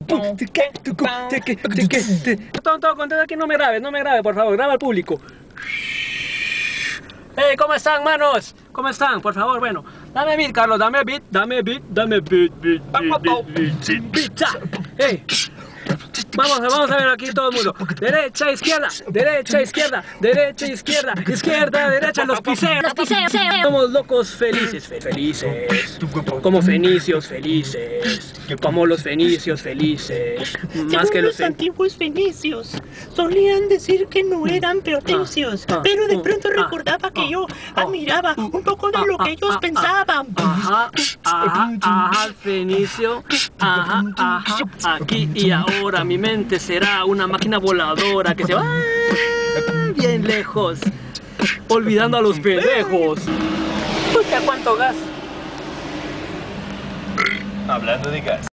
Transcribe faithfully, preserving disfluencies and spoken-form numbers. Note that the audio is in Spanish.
Tonto, contento aquí, no me grabes, no me grabes, por favor, graba al público. Hey, ¿cómo están, manos? ¿Cómo están? Por favor, bueno, dame beat, Carlos, dame beat, dame beat, dame beat, beat, beat, beat, beat, beat, beat. Hey, vamos, vamos a ver aquí todo el mundo. Derecha, izquierda, derecha, izquierda, derecha, izquierda, izquierda, derecha, los piseos. Los piseos. Somos locos felices, fe- felices, como fenicios felices, como los fenicios felices, más Según que los los antiguos fenicios, solían decir que no eran pretensios, Ah, ah, pero de uh, pronto ah, recordaba que ah, yo ah, admiraba un poco de ah, lo ah, que ellos ah, pensaban. Ajá, ajá, ajá, fenicio, ajá, ajá, aquí y ahora mi mente será una máquina voladora que se va bien lejos, olvidando a los pendejos. Puta, cuánto gas. Hablando de gas.